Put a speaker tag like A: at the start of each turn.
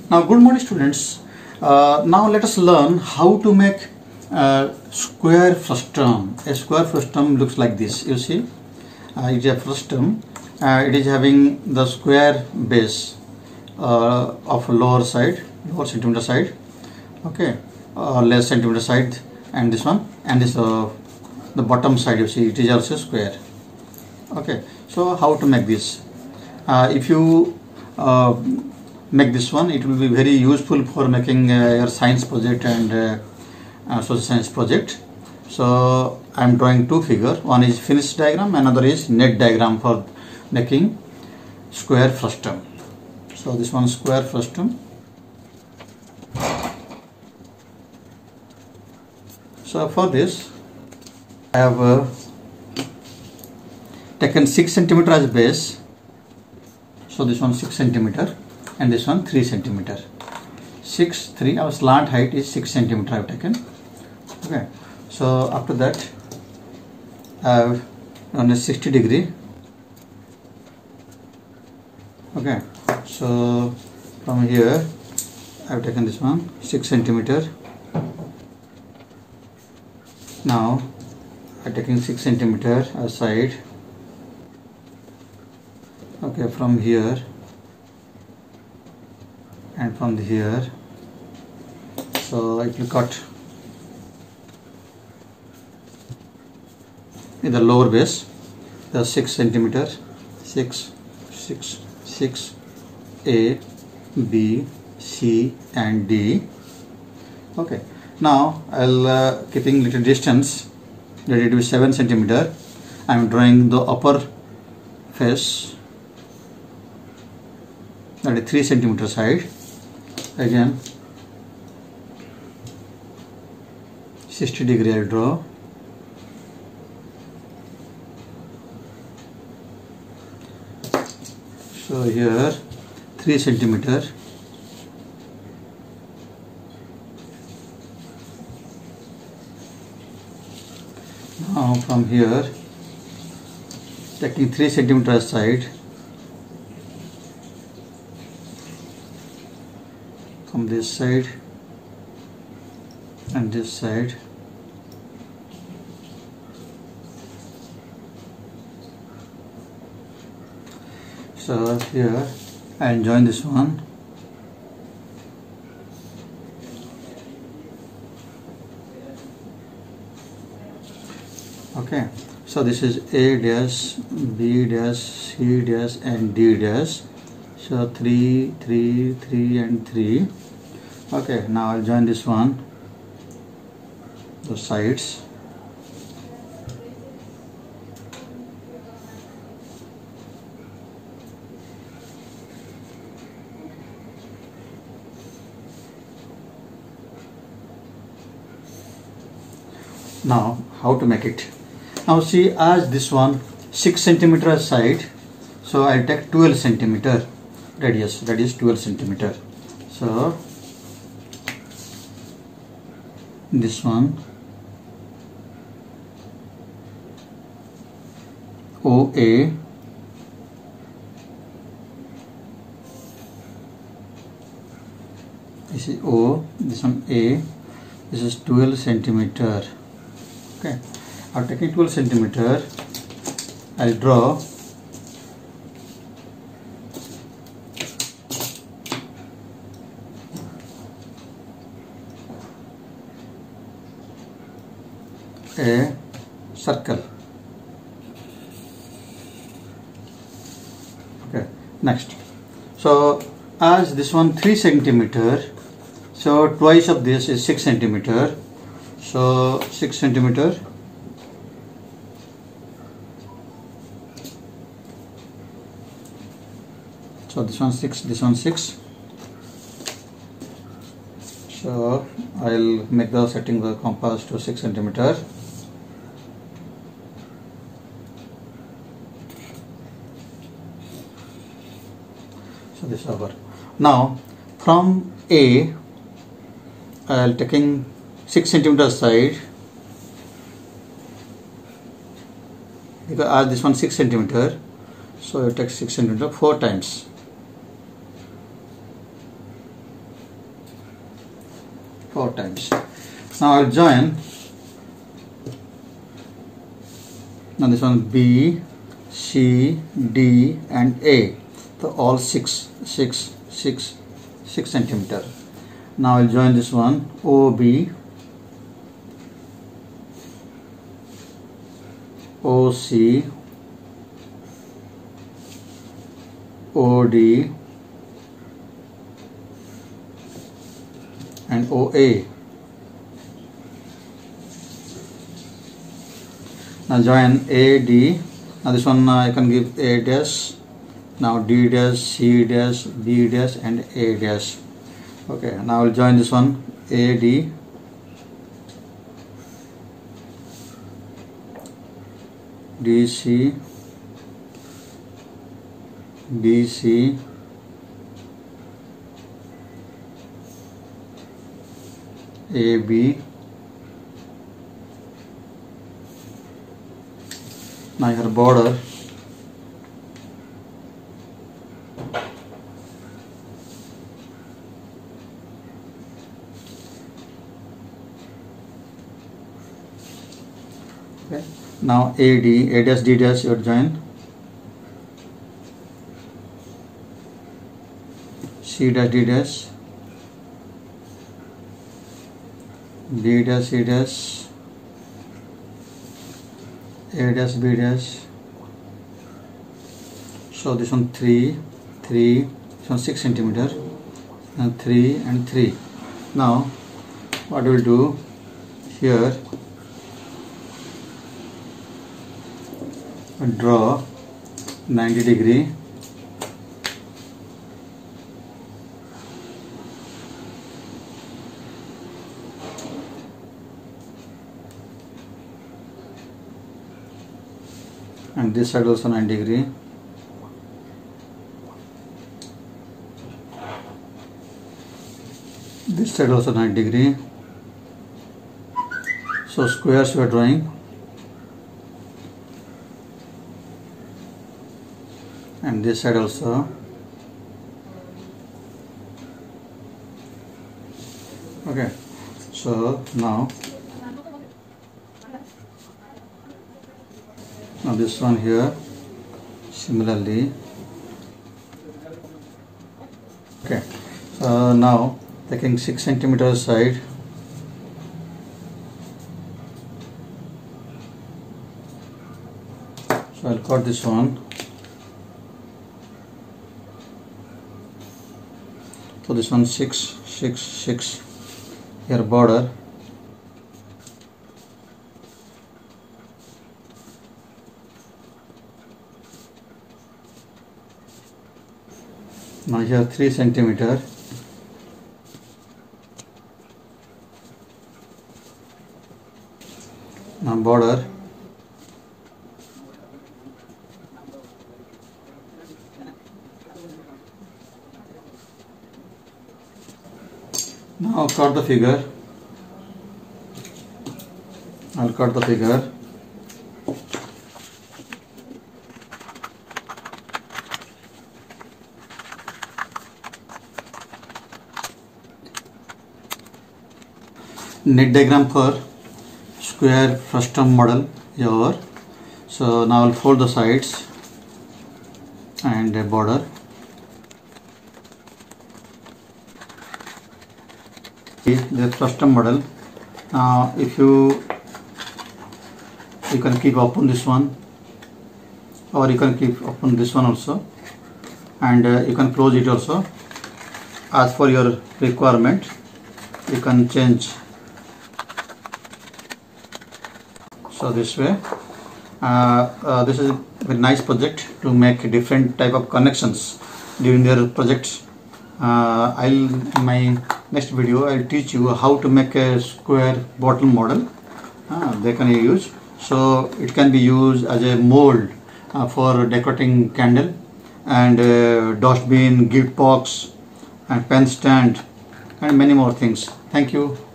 A: Now, good morning, students. Now, let us learn how to make square frustum. A square frustum looks like this. You see, it is a frustum. It is having the square base of lower centimeter side, okay, less centimeter side, and this one, and this the bottom side. You see, it is also square. Okay, so how to make this? If you make this one, it will be very useful for making your science project and social science project. So I am drawing two figures. One is finish diagram, another is net diagram for making square frustum. So this one square frustum. So for this I have taken 6 centimeter as base. So this one 6 centimeter and this one 3 centimeter. 3 our slant height is 6 centimeter I have taken. Okay, so after that I have done a 60 degree. Okay, so from here I have taken this one 6 centimeter. Now I am taking 6 centimeter aside. Okay, from here and from here, so it will cut in the lower base the 6 centimeter, 6 A, B, C and D. Okay, now I'll keeping little distance, let it be 7 centimeter. I am drawing the upper face, that is 3 centimeter side. Again 60 degree I draw. So here 3 centimeter. Now from here taking 3 centimeter aside, from this side and this side. So here I will join this one. Okay, so this is A dash, B dash, C dash and D dash. So 3, 3, 3 and 3. Okay, now I'll join this one, the sides. Now how to make it? Now see, as this one 6 centimeter side, so I take 12 centimeter radius, that is 12 centimeter. So this one OA, this is O, this one A, this is 12 centimeter. Okay, after taking 12 centimeter, I'll draw a circle. Okay, next. So as this one 3 centimeter, so twice of this is 6 centimeter. So 6 centimeter. So this one 6, this one 6. So I'll make the setting the compass to 6 centimeter. So this is over. Now from A, I'll taking 6 centimeter side, because this one 6 centimeter, so you take 6 centimeter 4 times. 4 times. Now I'll join. Now this one B, C, D and A. So all 6 centimeter. Now I'll join this one OB, OC, OD and OA. Now join AD. Now this one I can give A dash. Now D dash, C dash, B dash and A dash. Okay, now I'll join this one AD, DC, BC, AB. Now your border. Okay. Now AD, A dash, D dash, you join. C dash, D dash, B dash, C dash, A dash, B dash. So this one 3, this one 6 centimeter, and 3 and 3. Now what we'll do here, draw 90 degree. And this side also 90 degree. This side also 90 degree. So squares we are drawing. And this side also. Okay, so now this one here similarly. Okay, so now taking 6 centimeter side, so I'll cut this one. So this one 6 here border. Now here 3 centimeter. Now border. Now cut the figure. I'll cut the figure. Neat diagram for square frustum model here. So now I'll fold the sides and a border. The frustum model. Now if you can keep open this one, or you can keep open this one also, and you can close it also as per your requirement. You can change. So this way, this is a very nice project to make different type of connections during their projects. In my next video I'll teach you how to make a square bottle model. They can use, so it can be used as a mold for decorating candle and dustbin, gift box and pen stand and many more things. Thank you.